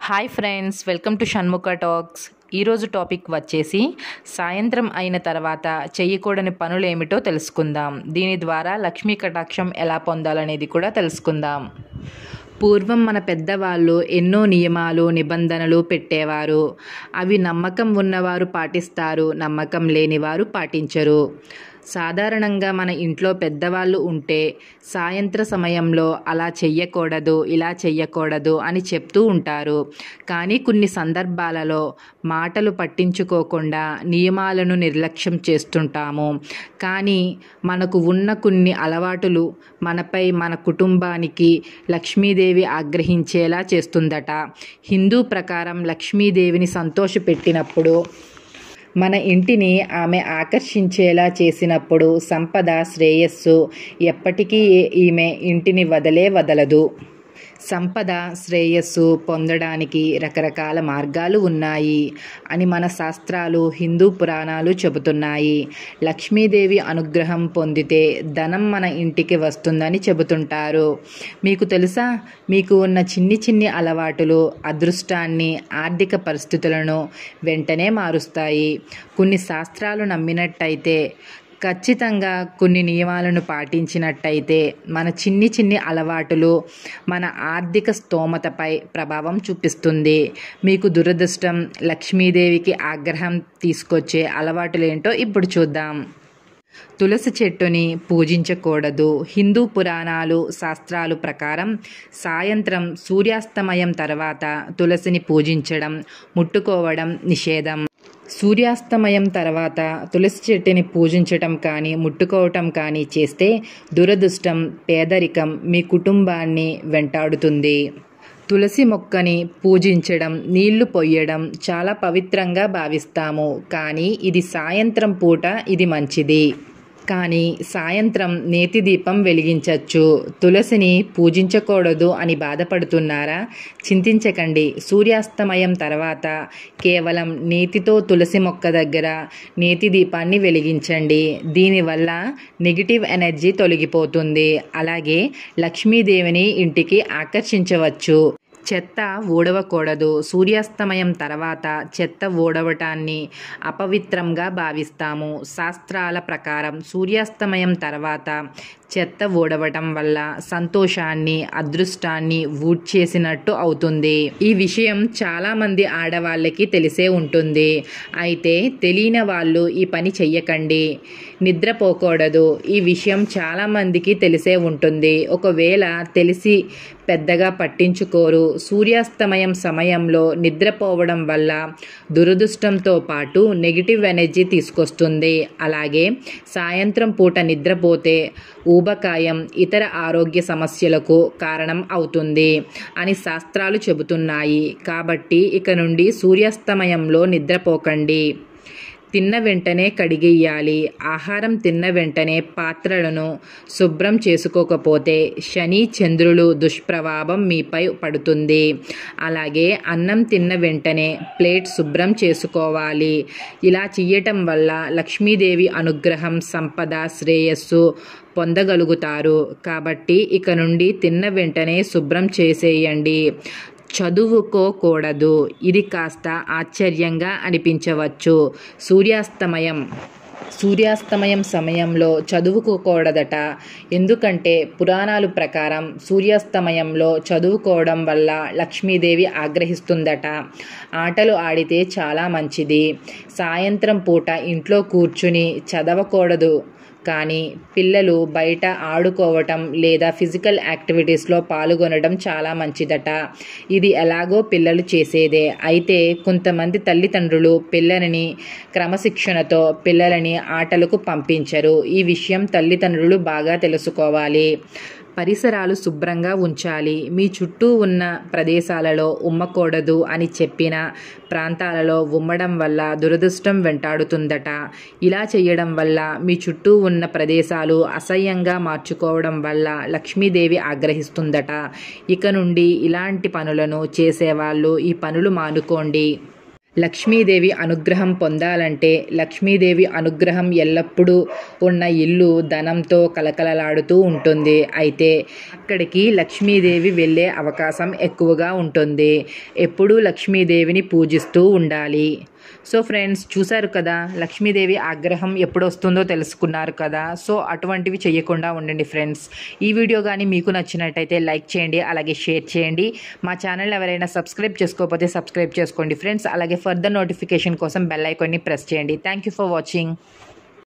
Hi friends, welcome to Shanmukha talks. ఈరోజు topic వచ్చేసి సాయంత్రం అయిన తర్వాత చేయకూడని పనులు ఏమిటో తెలుసుకుందాం. దీని ద్వారా లక్ష్మీ కటాక్షం ఎలా పొందాలనేది కూడా తెలుసుకుందాం. పూర్వం మన పెద్దవాళ్ళు ఎన్నో నియమాలు నిబంధనలు పెట్టేవారు. అవి నమ్మకం ఉన్నవారు పాటిస్తారు, నమ్మకం లేనివారు పాటించరు. సాధారణంగా మన ఇంట్లో పెద్దవాళ్ళు ఉంటే సాయంత్ర సమయంలో అలా చెయ్యకూడదు, ఇలా చెయ్యకూడదు అని చెప్తూ ఉంటారు. కానీ కొన్ని సందర్భాలలో మాటలు పట్టించుకోకుండా నియమాలను నిర్లక్ష్యం చేస్తుంటాము. కానీ మనకు ఉన్న కొన్ని అలవాటులు మనపై, మన కుటుంబానికి లక్ష్మీదేవి ఆగ్రహించేలా చేస్తుందట. హిందూ ప్రకారం లక్ష్మీదేవిని సంతోషపెట్టినప్పుడు, మన ఇంటిని ఆమె ఆకర్షించేలా చేసినప్పుడు సంపద, శ్రేయస్సు ఎప్పటికీ ఈమె ఇంటిని వదలదు. సంపద, శ్రేయస్సు పొందడానికి రకరకాల మార్గాలు ఉన్నాయి అని మన శాస్త్రాలు, హిందూ పురాణాలు చెబుతున్నాయి. లక్ష్మీదేవి అనుగ్రహం పొందితే ధనం మన ఇంటికి వస్తుందని చెబుతుంటారు. మీకు తెలుసా, మీకు ఉన్న చిన్ని అలవాటులు అదృష్టాన్ని, ఆర్థిక పరిస్థితులను వెంటనే మారుస్తాయి. కొన్ని శాస్త్రాలు నమ్మినట్టయితే, ఖచ్చితంగా కొన్ని నియమాలను పాటించినట్టయితే మన చిన్ని అలవాటులు మన ఆర్థిక స్తోమతపై ప్రభావం చూపిస్తుంది. మీకు దురదృష్టం, లక్ష్మీదేవికి ఆగ్రహం తీసుకొచ్చే అలవాటులేంటో ఇప్పుడు చూద్దాం. తులసి చెట్టుని పూజించకూడదు. హిందూ పురాణాలు, శాస్త్రాలు ప్రకారం సాయంత్రం సూర్యాస్తమయం తర్వాత తులసిని పూజించడం, ముట్టుకోవడం నిషేధం. సూర్యాస్తమయం తర్వాత తులసి చెట్టుని పూజించటం కానీ, ముట్టుకోవటం కానీ చేస్తే దురదృష్టం, పేదరికం మీ కుటుంబాన్ని వెంటాడుతుంది. తులసి మొక్కని పూజించడం, నీళ్లు పొయ్యడం చాలా పవిత్రంగా భావిస్తాము. కానీ ఇది సాయంత్రం పూట ఇది మంచిది. కానీ సాయంత్రం నేతి దీపం వెలిగించవచ్చు. తులసిని పూజించకూడదు అని బాధపడుతున్నారా? చింతించకండి. సూర్యాస్తమయం తర్వాత కేవలం నేతితో తులసి మొక్క దగ్గర నేతి దీపాన్ని వెలిగించండి. దీనివల్ల నెగిటివ్ ఎనర్జీ తొలగిపోతుంది. అలాగే లక్ష్మీదేవిని ఇంటికి ఆకర్షించవచ్చు. చెత్త ఊడవకూడదు. సూర్యాస్తమయం తర్వాత చెత్త ఊడవటాన్ని అపవిత్రంగా భావిస్తాము. శాస్త్రాల ప్రకారం సూర్యాస్తమయం తర్వాత చెత్త ఊడవటం వల్ల సంతోషాన్ని, అదృష్టాన్ని ఊడ్చేసినట్టు అవుతుంది. ఈ విషయం చాలామంది ఆడవాళ్ళకి తెలిసే ఉంటుంది. అయితే తెలియని వాళ్ళు ఈ పని చెయ్యకండి. నిద్రపోకూడదు. ఈ విషయం చాలామందికి తెలిసే ఉంటుంది. ఒకవేళ తెలిసి పెద్దగా పట్టించుకోరు. సూర్యాస్తమయం సమయంలో నిద్రపోవడం వల్ల దురదృష్టంతో పాటు నెగిటివ్ ఎనర్జీ తీసుకొస్తుంది. అలాగే సాయంత్రం పూట నిద్రపోతే ఊబకాయం, ఇతర ఆరోగ్య సమస్యలకు కారణం అవుతుంది అని శాస్త్రాలు చెబుతున్నాయి. కాబట్టి ఇక నుండి సూర్యాస్తమయంలో నిద్రపోకండి. తిన్న వెంటనే కడిగేయాలి. ఆహారం తిన్న వెంటనే పాత్రలను శుభ్రం చేసుకోకపోతే శని, చంద్రులు దుష్ప్రభావం మీపై పడుతుంది. అలాగే అన్నం తిన్న వెంటనే ప్లేట్ శుభ్రం చేసుకోవాలి. ఇలా చేయటం వల్ల లక్ష్మీదేవి అనుగ్రహం, సంపద, శ్రేయస్సు పొందగలుగుతారు. కాబట్టి ఇక నుండి తిన్న వెంటనే శుభ్రం చేసేయండి. చదువుకోకూడదు. ఇది కాస్త ఆశ్చర్యంగా అనిపించవచ్చు. సూర్యాస్తమయం సమయంలో చదువుకోకూడదట. ఎందుకంటే పురాణాలు ప్రకారం సూర్యాస్తమయంలో చదువుకోవడం వల్ల లక్ష్మీదేవి ఆగ్రహిస్తుందట. ఆటలు ఆడితే చాలా మంచిది. సాయంత్రం పూట ఇంట్లో కూర్చుని చదవకూడదు. కానీ పిల్లలు బయట ఆడుకోవటం లేదా ఫిజికల్ యాక్టివిటీస్లో పాల్గొనడం చాలా మంచిదట. ఇది ఎలాగో పిల్లలు చేసేదే. అయితే కొంతమంది తల్లిదండ్రులు పిల్లలని క్రమశిక్షణతో పిల్లలని ఆటలకు పంపించరు. ఈ విషయం తల్లిదండ్రులు బాగా తెలుసుకోవాలి. పరిసరాలు శుభ్రంగా ఉంచాలి. మీ చుట్టూ ఉన్న ప్రదేశాలలో ఉమ్మకూడదు అని చెప్పిన ప్రాంతాలలో ఉమ్మడం వల్ల దురదృష్టం వెంటాడుతుందట. ఇలా చేయడం వల్ల మీ చుట్టూ ఉన్న ప్రదేశాలు అసహ్యంగా మార్చుకోవడం వల్ల లక్ష్మీదేవి ఆగ్రహిస్తుందట. ఇక నుండి ఇలాంటి పనులను చేసేవాళ్ళు ఈ పనులు మానుకోండి. లక్ష్మీదేవి అనుగ్రహం పొందాలంటే లక్ష్మీదేవి అనుగ్రహం ఎల్లప్పుడూ ఉన్న ఇల్లు ధనంతో కలకలలాడుతూ ఉంటుంది. అయితే అక్కడికి లక్ష్మీదేవి వెళ్ళే అవకాశం ఎక్కువగా ఉంటుంది. ఎప్పుడూ లక్ష్మీదేవిని పూజిస్తూ ఉండాలి. సో ఫ్రెండ్స్, చూసారు కదా, లక్ష్మీదేవి ఆగ్రహం ఎప్పుడు వస్తుందో తెలుసుకున్నారు కదా. సో అటువంటివి చేయకుండా ఉండండి ఫ్రెండ్స్. ఈ వీడియో కానీ మీకు నచ్చినట్టయితే లైక్ చేయండి, అలాగే షేర్ చేయండి. మా ఛానల్ ఎవరైనా సబ్స్క్రైబ్ చేసుకోకపోతే సబ్స్క్రైబ్ చేసుకోండి ఫ్రెండ్స్. అలాగే ఫర్దర్ నోటిఫికేషన్ కోసం బెల్ ఐకాన్ని ప్రెస్ చేయండి. Thank you for watching.